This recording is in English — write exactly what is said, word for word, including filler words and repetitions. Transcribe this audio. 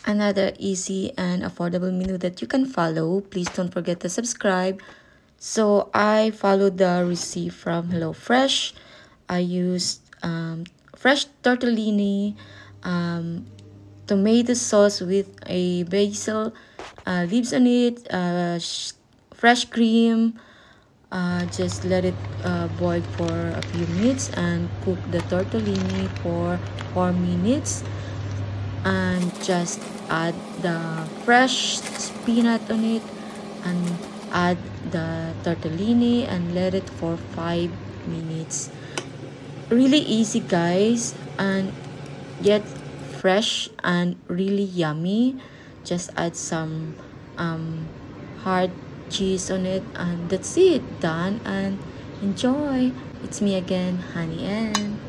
another easy and affordable menu that you can follow. Please don't forget to subscribe. So I followed the recipe from HelloFresh. I used um, fresh tortellini, um, tomato sauce with a basil uh, leaves on it, uh, fresh cream. Uh, just let it uh, boil for a few minutes and cook the tortellini for four minutes, and just add the fresh peanut on it and add the tortellini and let it for five minutes. Really easy, guys, and yet fresh and really yummy. Just add some um, hard cheese on it, and that's it, done. And enjoy. It's me again, Honey Ann.